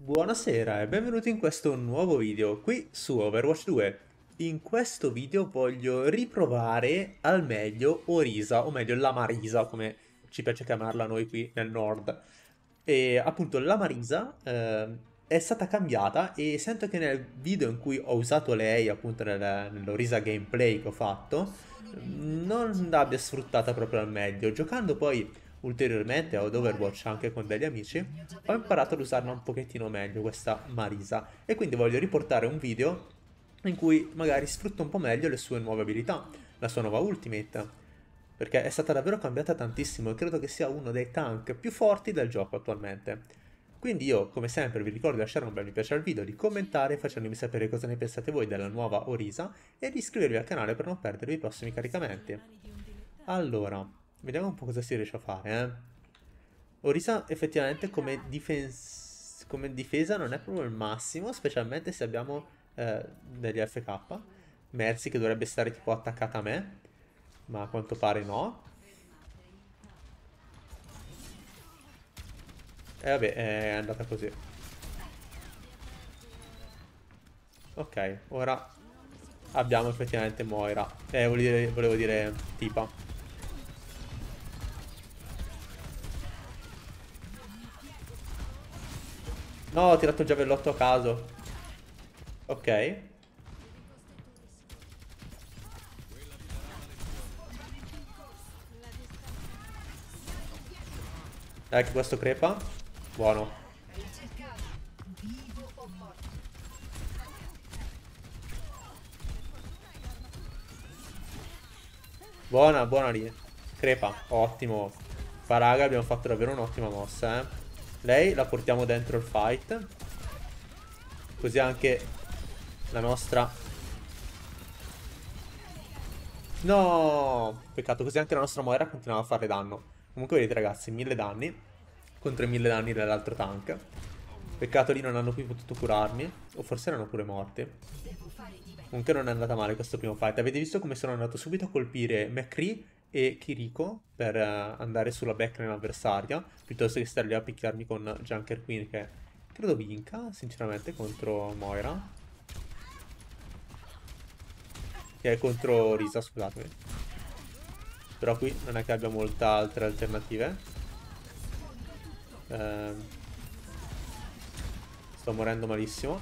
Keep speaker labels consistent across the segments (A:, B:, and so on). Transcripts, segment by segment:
A: Buonasera e benvenuti in questo nuovo video qui su Overwatch 2. In questo video voglio riprovare al meglio Orisa, o meglio la Marisa, come ci piace chiamarla noi qui nel nord. E appunto la Marisa è stata cambiata e sento che nel video in cui ho usato lei, appunto nell'Orisa gameplay che ho fatto, non l'abbia sfruttata proprio al meglio. Giocando poi ulteriormente ad Overwatch anche con degli amici, ho imparato ad usarla un pochettino meglio questa Marisa e quindi voglio riportare un video in cui magari sfrutto un po' meglio le sue nuove abilità, la sua nuova ultimate, perché è stata davvero cambiata tantissimo e credo che sia uno dei tank più forti del gioco attualmente. Quindi io, come sempre, vi ricordo di lasciare un bel mi piace al video, di commentare facendomi sapere cosa ne pensate voi della nuova Orisa e di iscrivervi al canale per non perdervi i prossimi caricamenti. Allora, vediamo un po' cosa si riesce a fare, Orisa effettivamente come difesa non è proprio il massimo, specialmente se abbiamo degli FK. Mercy che dovrebbe stare tipo attaccata a me, ma a quanto pare no. E vabbè, è andata così. Ok, ora abbiamo effettivamente Moira. Volevo dire Tipa. No, ho tirato il giavellotto a caso. Ok. Dai che questo crepa. Buono. Buona, buona lì. Crepa, ottimo. Qua raga abbiamo fatto davvero un'ottima mossa, eh. Lei la portiamo dentro il fight. Così anche la nostra... No! Peccato, così anche la nostra Moira continuava a fare danno. Comunque vedete ragazzi, 1000 danni contro i 1000 danni dell'altro tank. Peccato lì non hanno più potuto curarmi. O forse erano pure morti. Comunque non è andata male questo primo fight. Avete visto come sono andato subito a colpire McCree e Kiriko per andare sulla backline avversaria, piuttosto che stare lì a picchiarmi con Junker Queen che credo vinca, sinceramente, contro Moira. Che è contro Risa, scusatemi. Però qui non è che abbia molte altre alternative. Ehm, sto morendo malissimo.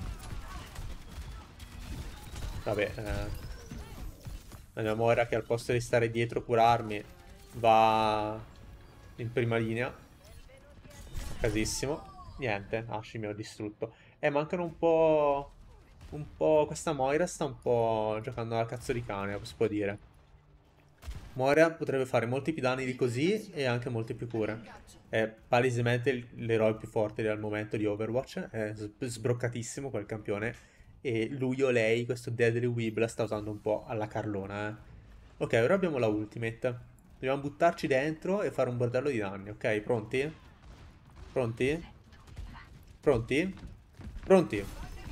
A: Vabbè, la mia Moira che al posto di stare dietro a curarmi va in prima linea. Casissimo. Niente, Ashi mi ha distrutto. Mancano un po'... Un po'... Questa Moira sta un po' giocando alla cazzo di cane, si può dire. Moira potrebbe fare molti più danni di così e anche molte più cure. È palesemente l'eroe più forte al momento di Overwatch. È sbroccatissimo quel campione. E lui o lei, questo Deadly Weeb, la sta usando un po' alla Carlona, Ok, ora abbiamo la ultimate. Dobbiamo buttarci dentro e fare un bordello di danni, ok? Pronti? Pronti? Pronti? Pronti?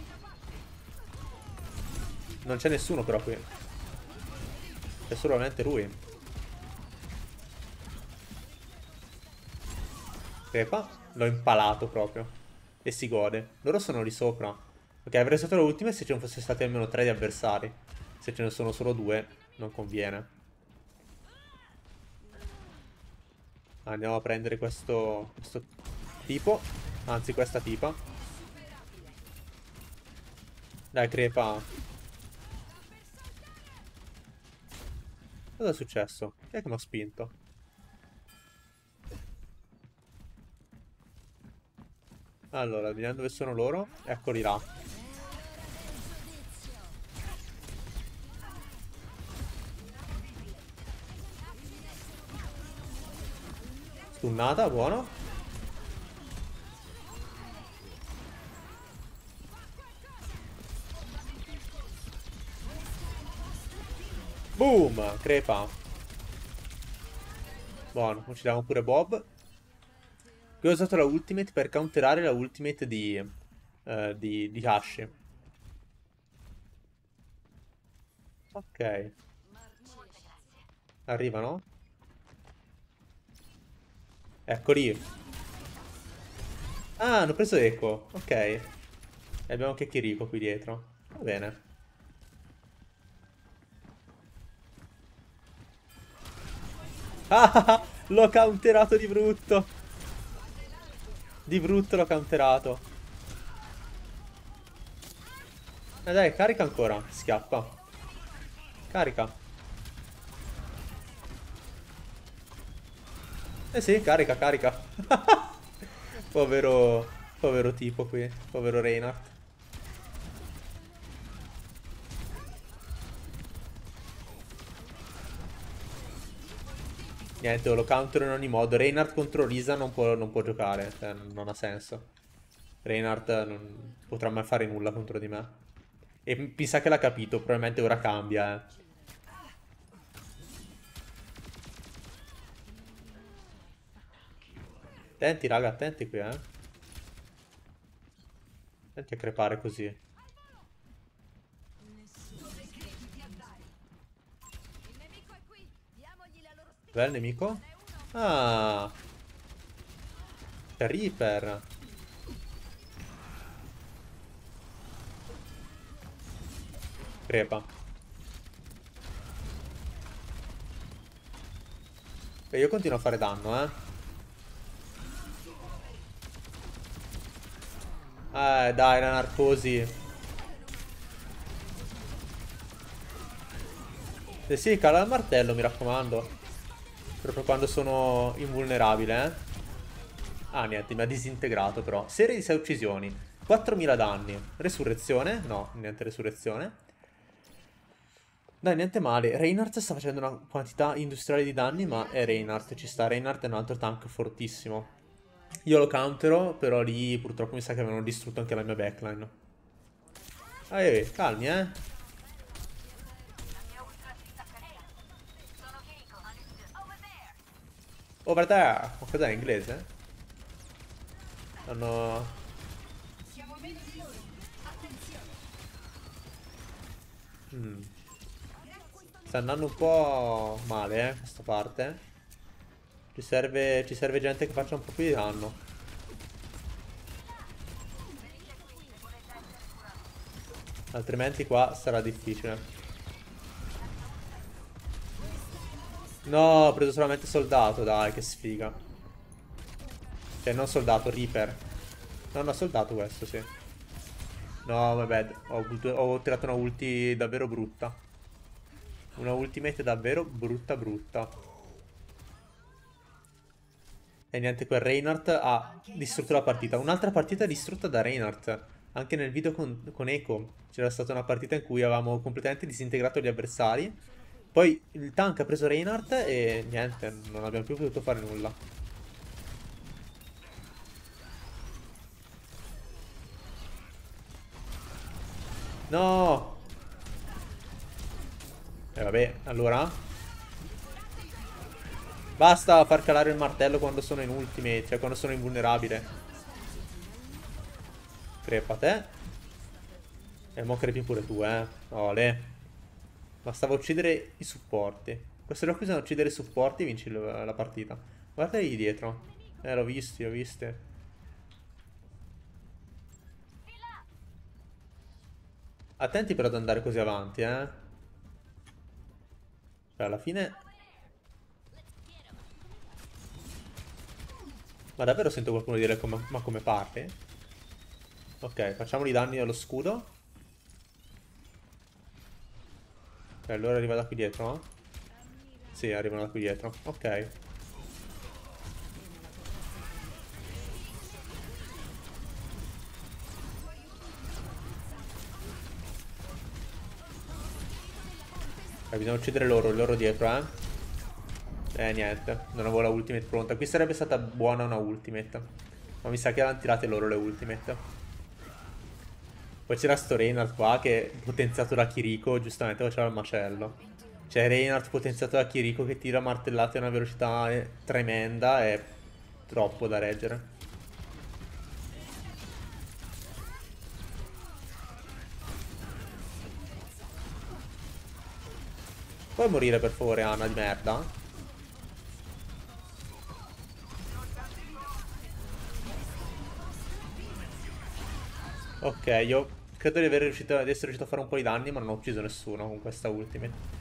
A: Non c'è nessuno però qui. C'è solamente lui. Crepa. L'ho impalato proprio. E si gode. Loro sono lì sopra. Ok, avrei usato le ultime se ci non fosse stati almeno 3 di avversari. Se ce ne sono solo 2, non conviene. Andiamo a prendere questo tipo. Anzi, questa tipa. Dai, crepa. Cosa è successo? Chi è che mi ha spinto? Allora, vediamo dove sono loro. Eccoli là. Stunnata, buono. Boom! Crepa. Buono, uccidiamo pure Bob. Qui ho usato la ultimate per counterare la ultimate di Hashi. Ok. Arrivano? Eccoli. Ah, hanno preso Echo. Ok. E abbiamo anche Kiriko qui dietro. Va bene. Ah, l'ho counterato di brutto. Di brutto l'ho counterato. Dai, carica ancora. Schiappa. Carica. Eh sì, carica, carica. Povero... Povero tipo qui. Povero Reinhardt. Niente, lo countero in ogni modo. Reinhardt contro Risa non può giocare. Cioè, non ha senso. Reinhardt non potrà mai fare nulla contro di me. E mi sa che l'ha capito. Probabilmente ora cambia, eh. Attenti, raga, attenti qui, eh. Attenti a crepare così. Dov'è il nemico? Ah, c'è Reaper. Crepa. E io continuo a fare danno, eh. Dai, la narcosi. Sì, cala il martello, mi raccomando. Proprio quando sono invulnerabile, eh. Ah, niente, mi ha disintegrato però. Serie di 6 uccisioni. 4000 danni. Resurrezione? No, niente resurrezione. Dai, niente male. Reinhardt sta facendo una quantità industriale di danni, ma è Reinhardt, ci sta. Reinhardt è un altro tank fortissimo. Io lo countero, però lì purtroppo mi sa che avevano distrutto anche la mia backline. Calmi, eh. Over there. Ma cos'è, in inglese? Hanno... Sta andando un po' male, questa parte. Ci serve gente che faccia un po' più di danno. Altrimenti qua sarà difficile. No, ho preso solamente soldato, dai, che sfiga. Cioè, non soldato, Reaper. No, no, soldato questo, sì. No, vabbè, ho tirato una ulti davvero brutta. Una ultimate davvero brutta brutta. E niente, quel Reinhardt ha distrutto la partita. Un'altra partita distrutta da Reinhardt. Anche nel video con Echo c'era stata una partita in cui avevamo completamente disintegrato gli avversari. Poi il tank ha preso Reinhardt e niente, non abbiamo più potuto fare nulla. No! E vabbè, allora... Basta far calare il martello quando sono in ultimate, cioè quando sono invulnerabile. Crepa te. E mo crepi pure tu, eh. Ole. Bastava uccidere i supporti. Questo gioco bisogna uccidere i supporti e vinci la partita. Guarda lì dietro. L'ho visti, l'ho visti. Attenti però ad andare così avanti, eh. Cioè, alla fine... Ma davvero sento qualcuno dire ma come parli? Ok, facciamoli i danni allo scudo. Ok, allora arriva da qui dietro? Sì, arrivano da qui dietro. Ok. Bisogna uccidere loro dietro, eh. Niente, non avevo la ultimate pronta. Qui sarebbe stata buona una ultimate. Ma mi sa che erano tirate loro le ultimate. Poi c'era sto Reinhardt qua che potenziato da Kiriko, giustamente faceva il macello. Cioè Reinhardt potenziato da Kiriko che tira martellate a una velocità tremenda, è troppo da reggere. Puoi morire per favore, Anna di merda? Ok, io credo di di essere riuscito a fare un po' di danni, ma non ho ucciso nessuno con questa ultimate.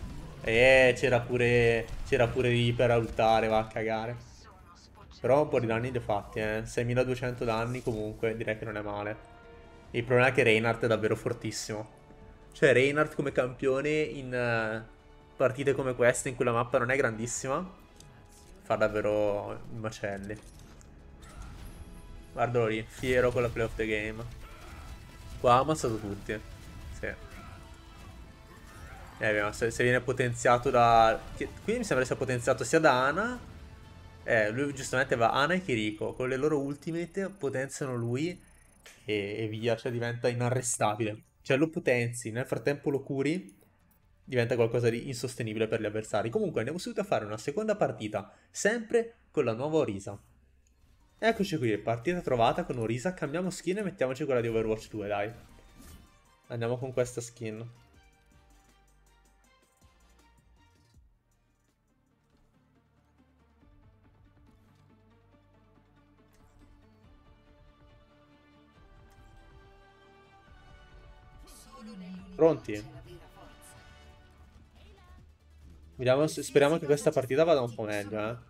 A: C'era pure Reaper a ultare, va a cagare. Però un po' di danni li ho fatti, 6200 danni comunque, direi che non è male. Il problema è che Reinhardt è davvero fortissimo. Cioè, Reinhardt come campione in partite come queste, in cui la mappa non è grandissima, fa davvero i macelli. Guardalo lì, fiero con la play of the game. Qua ha ammazzato tutti. Sì. Se viene potenziato da... Qui mi sembra sia potenziato sia da Ana. Lui giustamente va Ana e Kiriko. Con le loro ultimate potenziano lui e via. Cioè diventa inarrestabile. Cioè lo potenzi, nel frattempo lo curi. Diventa qualcosa di insostenibile per gli avversari. Comunque andiamo subito a fare una seconda partita. Sempre con la nuova Orisa. Eccoci qui, partita trovata con Orisa. Cambiamo skin e mettiamoci quella di Overwatch 2, dai. Andiamo con questa skin. Pronti? Vediamo, speriamo che questa partita vada un po' meglio, eh.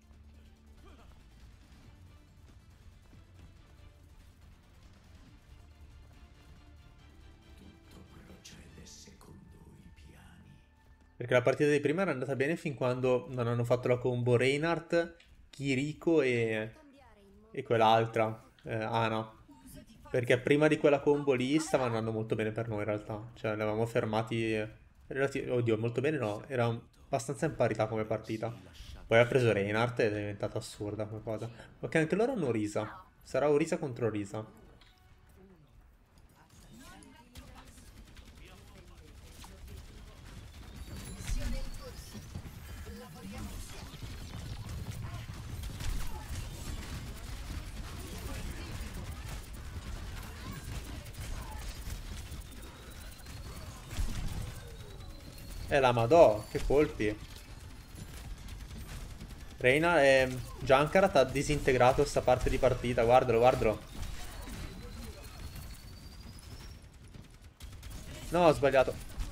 A: Perché la partita di prima era andata bene fin quando non hanno fatto la combo Reinhardt, Kiriko e quell'altra, Ana. Perché prima di quella combo lì stava andando molto bene per noi in realtà. Cioè, li avevamo fermati... Oddio, molto bene no. Era abbastanza in parità come partita. Poi ha preso Reinhardt ed è diventata assurda come cosa. Ok, anche loro hanno Orisa. Sarà Orisa contro Orisa. La Madò, che colpi. Reina e Junkrat ha disintegrato questa parte di partita. Guardalo, guardalo. No, ho sbagliato.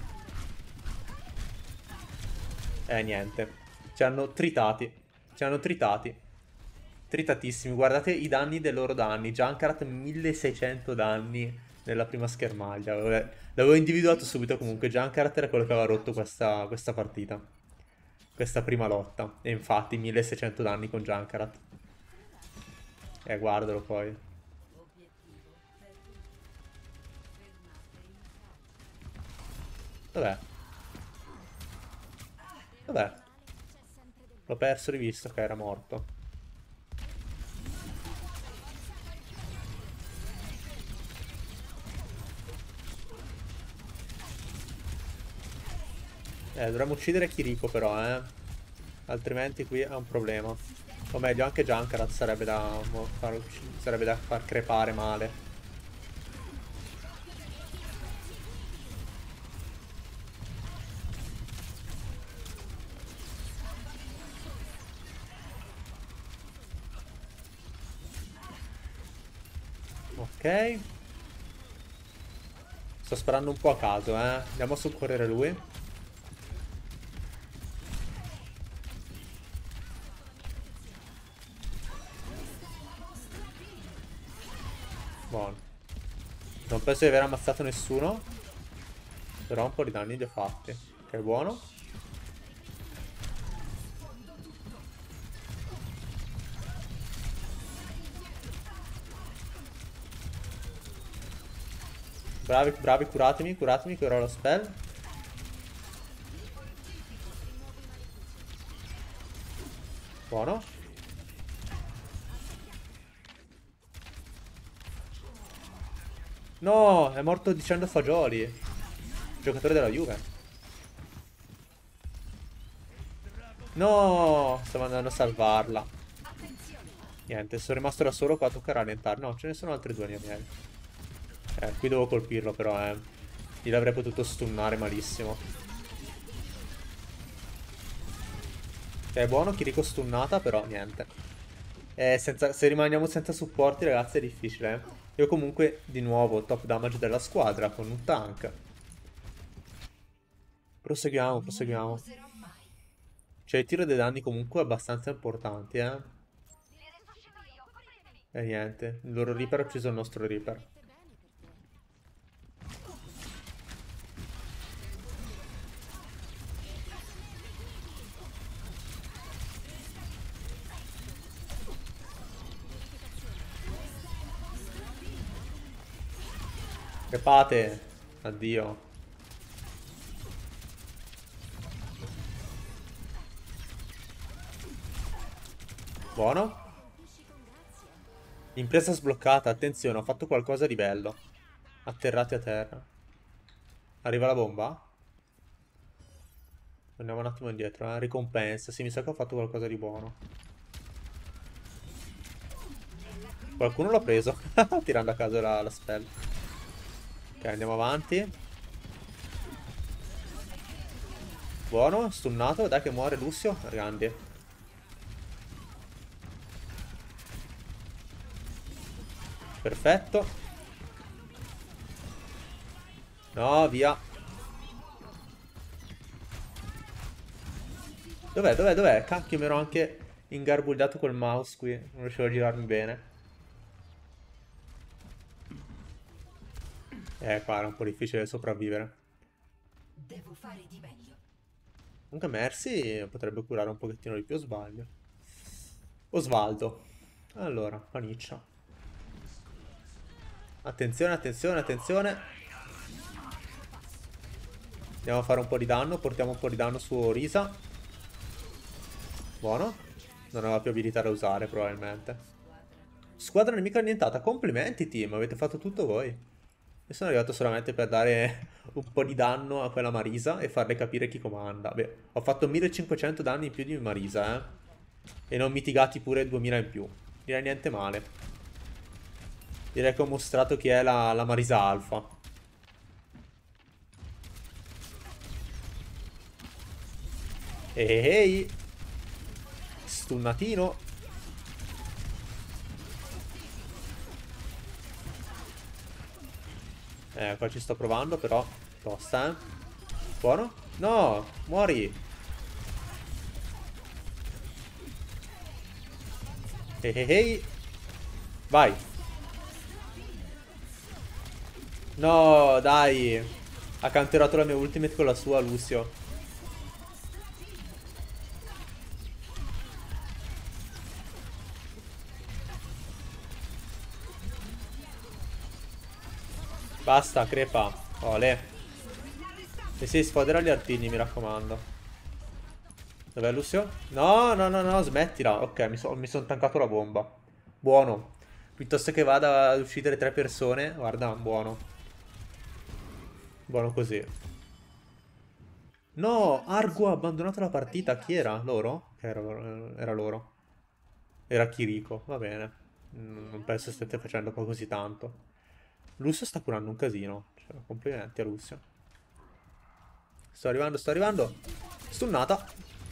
A: Niente. Ci hanno tritati. Ci hanno tritati. Tritatissimi. Guardate i danni dei loro danni. Junkrat 1600 danni nella prima schermaglia. L'avevo individuato subito comunque. Junkrat era quello che aveva rotto questa partita. Questa prima lotta. E infatti 1600 danni con Junkrat. Guardalo poi. Dov'è? Dov'è? L'ho perso di vista che era morto. Dovremmo uccidere Kiriko però, altrimenti qui è un problema. O meglio, anche Junkrat sarebbe da far crepare male. Ok. Sto sparando un po' a caso, Andiamo a soccorrere lui. Buono. Non penso di aver ammazzato nessuno. Però un po' di danni li ho fatti. Ok, buono. Bravi, bravi, curatemi che ora ho lo spell. Buono. No, è morto dicendo fagioli. Giocatore della Juve. No, stavo andando a salvarla. Niente, sono rimasto da solo qua, tocca rallentare. No, ce ne sono altri due miei. Qui devo colpirlo però, Gli l'avrei potuto stunnare malissimo. È buono, Kiriko stunnata, però niente. Se rimaniamo senza supporti, ragazzi, è difficile, Io comunque, di nuovo, top damage della squadra con un tank. Proseguiamo, proseguiamo. Cioè, il tiro dei danni comunque abbastanza importanti, eh. E niente, il loro Reaper ha ucciso il nostro Reaper. Crepate! Addio. Buono. Impresa sbloccata, attenzione, ho fatto qualcosa di bello. Atterrati a terra. Arriva la bomba? Andiamo un attimo indietro, eh. Ricompensa, sì, mi sa che ho fatto qualcosa di buono. Qualcuno l'ha preso, tirando a caso la spell. Ok, andiamo avanti. Buono, stunnato, dai che muore Lucio. Grandi. Perfetto. No, via. Dov'è, dov'è, dov'è? Cacchio, mi ero anche ingarbugliato col mouse qui. Non riuscivo a girarmi bene. Qua era un po' difficile sopravvivere.
B: Devo fare di meglio.
A: Comunque Mercy potrebbe curare un pochettino di più, o sbaglio. Osvaldo. Allora, paniccia. Attenzione, attenzione, attenzione. Andiamo a fare un po' di danno. Portiamo un po' di danno su Orisa. Buono. Non aveva più abilità da usare, probabilmente. Squadra nemica annientata. Complimenti, team. Avete fatto tutto voi. Io sono arrivato solamente per dare un po' di danno a quella Marisa e farle capire chi comanda. Beh, ho fatto 1500 danni in più di Marisa, eh. E ne ho mitigati pure 2000 in più. Direi niente male. Direi che ho mostrato chi è la Marisa Alfa. Ehi! Stunnatino. Qua ci sto provando, però tosta, eh. Buono? No! Muori! Ehi! Vai! No, dai! Ha counterato la mia ultimate con la sua, Lucio. Basta, crepa. Ole. E si sfodera gli artigli, mi raccomando. Dov'è Lucio? No, no, no, no, smettila. Ok, mi son tancato la bomba. Buono. Piuttosto che vada ad uccidere 3 persone. Guarda, buono. Buono così. No, Argo ha abbandonato la partita. Chi era? Loro? Era loro. Era Kiriko, va bene. Non penso stiate facendo poi così tanto. Lucio sta curando un casino. Cioè, complimenti a Lucio. Sto arrivando, sto arrivando. Stunnata.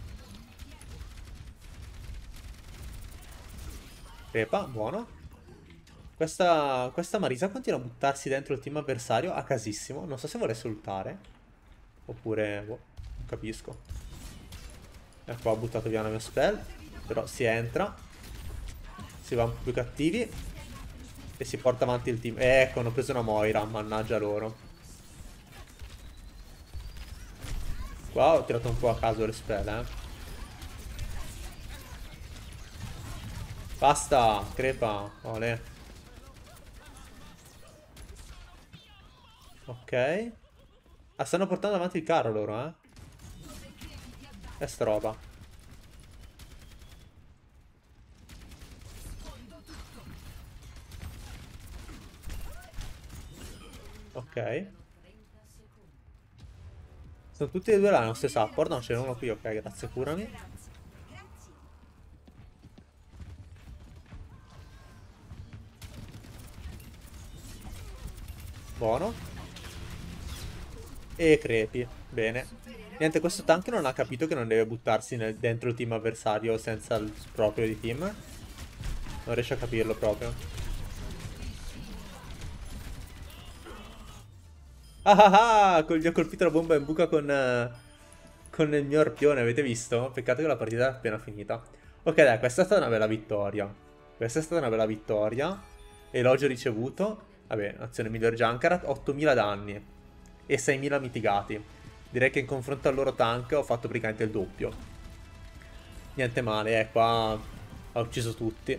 A: Crepa, buono. Questa Marisa continua a buttarsi dentro il team avversario a casissimo. Non so se volesse ultare. Oppure, boh, non capisco. Ecco, ha buttato via la mia spell. Però si entra. Si va un po' più cattivi. E si porta avanti il team. Ecco, hanno preso una Moira. Mannaggia loro. Qua ho tirato un po' a caso le spell, eh. Basta, crepa. Olè. Ok. Ah, stanno portando avanti il carro loro, eh. E sta roba. Ok. Sono tutti e due là nello stesso support. Non c'è uno qui, ok, grazie, curami. Buono. E crepi. Bene. Niente, questo tank non ha capito che non deve buttarsi dentro il team avversario senza il proprio di team. Non riesce a capirlo proprio. Ah ah ah! Gli ho colpito la bomba in buca con il mio arpione, avete visto? Peccato che la partita è appena finita. Ok, dai, questa è stata una bella vittoria. Questa è stata una bella vittoria. Elogio ricevuto. Vabbè, azione miglior Junker, 8000 danni e 6000 mitigati. Direi che in confronto al loro tank ho fatto praticamente il doppio. Niente male, qua ha ucciso tutti.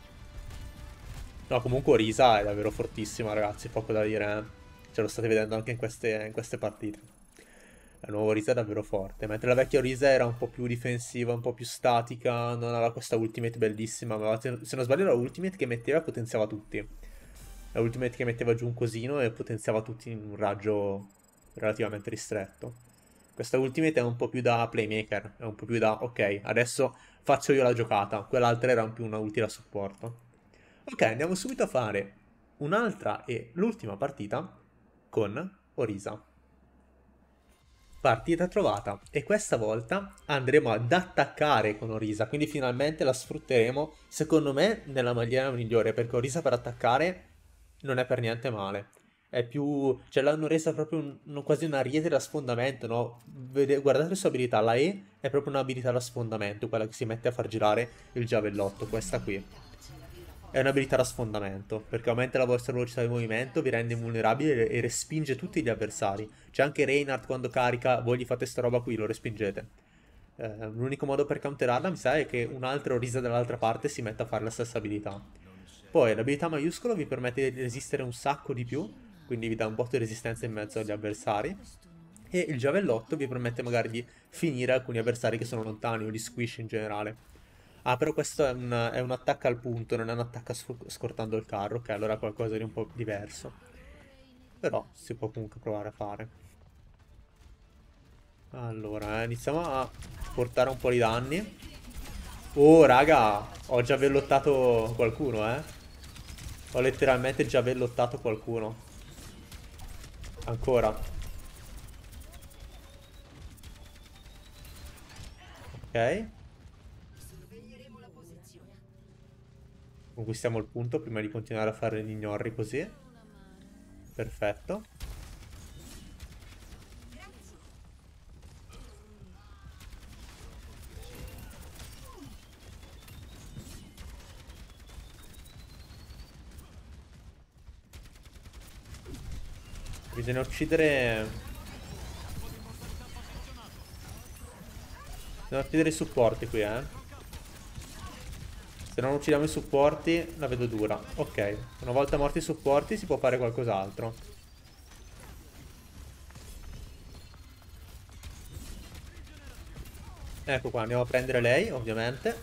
A: No, comunque Orisa è davvero fortissima, ragazzi, poco da dire, eh. Ce lo state vedendo anche in queste partite. La nuova Orisa è davvero forte, mentre la vecchia Orisa era un po' più difensiva, un po' più statica, non aveva questa ultimate bellissima, ma se non sbaglio la ultimate che metteva e potenziava tutti. La ultimate che metteva giù un cosino e potenziava tutti in un raggio relativamente ristretto. Questa ultimate è un po' più da playmaker, è un po' più da ok, adesso faccio io la giocata. Quell'altra era un più una ulti da supporto. Ok, andiamo subito a fare un'altra e l'ultima partita con Orisa. Partita trovata e questa volta andremo ad attaccare con Orisa, quindi finalmente la sfrutteremo secondo me nella maniera migliore, perché Orisa per attaccare non è per niente male. È più, cioè l'hanno resa proprio quasi una riete da sfondamento, no? Guardate le sue abilità, la E è proprio un'abilità da sfondamento, quella che si mette a far girare il giavellotto, questa qui. È un'abilità da sfondamento, perché aumenta la vostra velocità di movimento, vi rende invulnerabili e respinge tutti gli avversari. C'è anche Reinhardt quando carica, voi gli fate sta roba qui, lo respingete. L'unico modo per counterarla, mi sa, è che un altro Orisa dall'altra parte si metta a fare la stessa abilità. Poi l'abilità maiuscolo vi permette di resistere un sacco di più, quindi vi dà un botto di resistenza in mezzo agli avversari. E il giavellotto vi permette magari di finire alcuni avversari che sono lontani o di squish in generale. Ah, però questo è un attacco al punto, non è un attacco scortando il carro, ok, allora è qualcosa di un po' diverso. Però si può comunque provare a fare. Allora, iniziamo a portare un po' di danni. Oh, raga, ho già vellottato qualcuno, eh. Ho letteralmente già vellottato qualcuno. Ancora. Ok. Conquistiamo il punto prima di continuare a fare gli gnorri così. Perfetto. Bisogna uccidere... Bisogna uccidere i supporti qui, eh. Se non uccidiamo i supporti, la vedo dura. Ok, una volta morti i supporti si può fare qualcos'altro. Ecco qua, andiamo a prendere lei, ovviamente.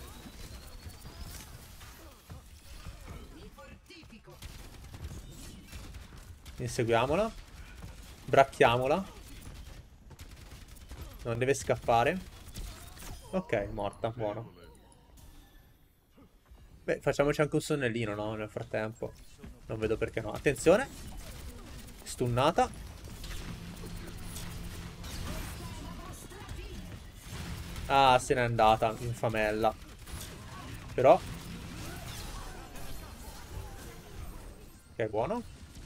A: Inseguiamola. Bracchiamola. Non deve scappare. Ok, morta, buono. Beh, facciamoci anche un sonnellino, no? Nel frattempo. Non vedo perché no. Attenzione. Stunnata. Ah, se n'è andata, infamella. Però... Ok, buono.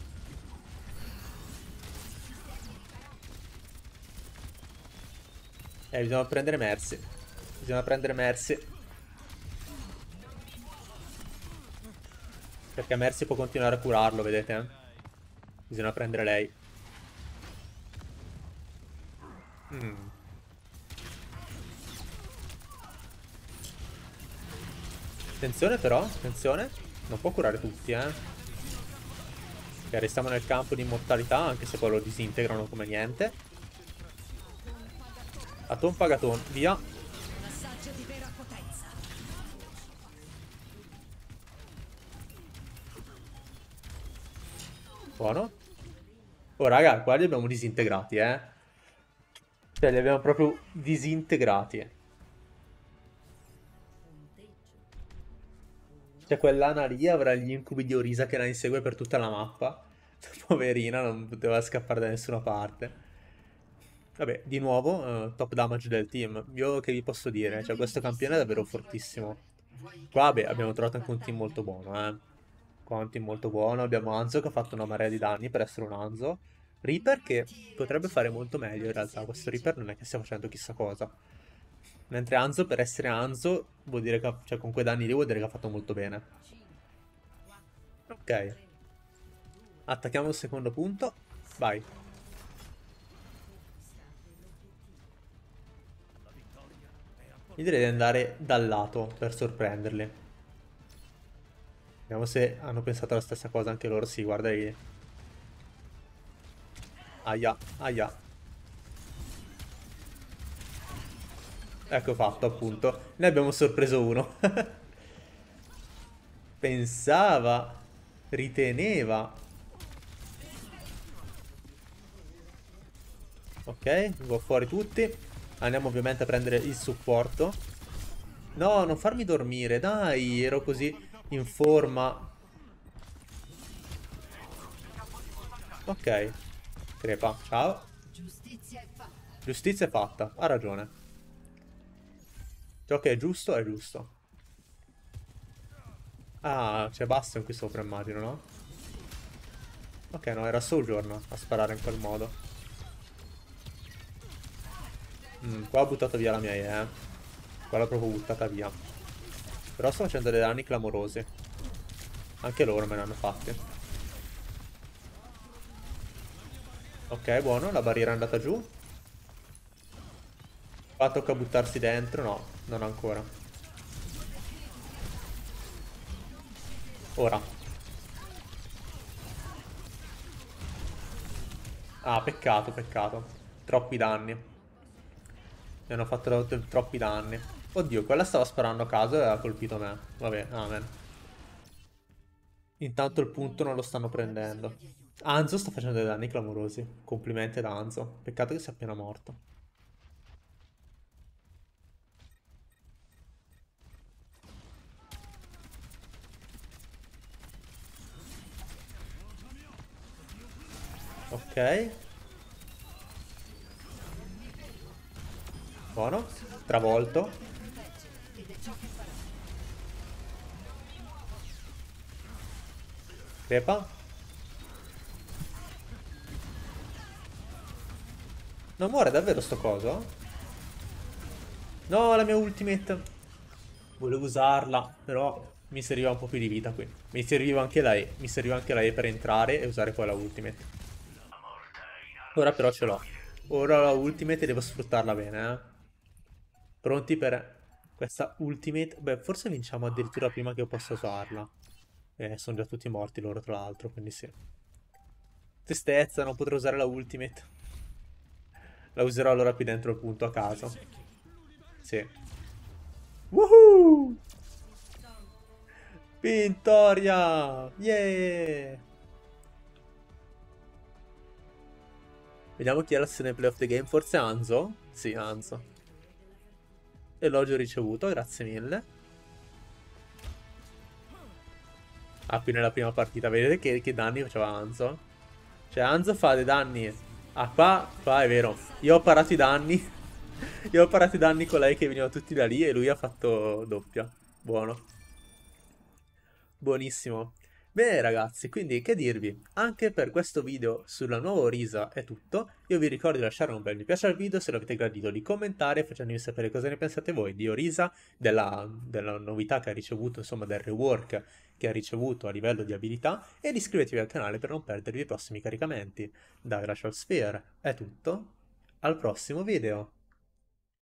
A: Bisogna prendere Mercy. Bisogna prendere Mercy. Perché Mercy può continuare a curarlo, vedete? Bisogna prendere lei. Attenzione però, attenzione. Non può curare tutti, eh. Ok, restiamo nel campo di immortalità, anche se poi lo disintegrano come niente. Aton pagaton, via.
B: Passaggio di vera potenza.
A: Buono. Oh, raga, qua li abbiamo disintegrati, eh. Cioè, li abbiamo proprio disintegrati. Cioè, quell'Ana lì avrà gli incubi di Orisa che la insegue per tutta la mappa. Poverina, non poteva scappare da nessuna parte. Vabbè, di nuovo, top damage del team. Io che vi posso dire? Cioè, questo campione è davvero fortissimo. Qua, vabbè, abbiamo trovato anche un team molto buono, eh. Qua un team molto buono. Abbiamo Hanzo che ha fatto una marea di danni per essere un Hanzo. Reaper che potrebbe fare molto meglio in realtà. Questo Reaper non è che stia facendo chissà cosa. Mentre Hanzo, per essere Hanzo, vuol dire che cioè, con quei danni lì vuol dire che ha fatto molto bene. Ok. Attacchiamo il secondo punto. Vai. Io direi di andare dal lato per sorprenderli. Vediamo se hanno pensato la stessa cosa anche loro. Sì, guarda lì. Aia, aia. Ecco fatto, appunto. Ne abbiamo sorpreso uno. Pensava, riteneva. Ok, go fuori tutti. Andiamo ovviamente a prendere il supporto. No, non farmi dormire, dai, ero così in forma. Ok, crepa, ciao.
B: Giustizia è fatta.
A: Giustizia è fatta, ha ragione. Ciò che è giusto è giusto. Ah, c'è Bastion qui sopra, immagino, no? Ok, no, era Sojourn a sparare in quel modo. Qua ho buttato via la mia E, eh. Qua l'ho proprio buttata via. Però sto facendo dei danni clamorosi. Anche loro me ne hanno fatti. Ok, buono, la barriera è andata giù. Qua tocca buttarsi dentro, no, non ancora. Ora. Ah, peccato, peccato. Troppi danni. Mi hanno fatto troppi danni. Oddio, quella stava sparando a caso e ha colpito me. Vabbè, amen. Intanto il punto non lo stanno prendendo. Anzo sta facendo dei danni clamorosi. Complimenti ad Anzo. Peccato che sia appena morto. Ok. Buono. Travolto. Crepa. Non muore davvero sto coso? No, la mia ultimate. Volevo usarla, però mi serviva un po' più di vita qui. Mi serviva anche la E. Mi serviva anche la E per entrare e usare poi la ultimate. Ora però ce l'ho. Ora la ultimate e devo sfruttarla bene, eh. Pronti per questa ultimate? Beh, forse vinciamo addirittura prima che io possa usarla. Sono già tutti morti loro, tra l'altro, quindi sì. Tristezza, non potrò usare la ultimate. La userò allora qui dentro il punto a caso. Sì. Woohoo! Vittoria! Yeah! Vediamo chi è la sessione play of the game. Forse Anzo? Sì, Anzo. Elogio ricevuto, grazie mille. Ah, qui nella prima partita, vedete che danni faceva Anzo? Cioè, Anzo fa dei danni. Ah, qua è vero. Io ho parato i danni. Io ho parato i danni con lei che veniva tutti da lì e lui ha fatto doppia. Buono. Buonissimo. Bene ragazzi, quindi che dirvi? Anche per questo video sulla nuova Orisa è tutto. Io vi ricordo di lasciare un bel mi piace al video se l'avete gradito, di commentare facendomi sapere cosa ne pensate voi di Orisa, della novità che ha ricevuto, insomma del rework che ha ricevuto a livello di abilità e di iscrivetevi al canale per non perdervi i prossimi caricamenti. Da Glacial Sphere è tutto, al prossimo video!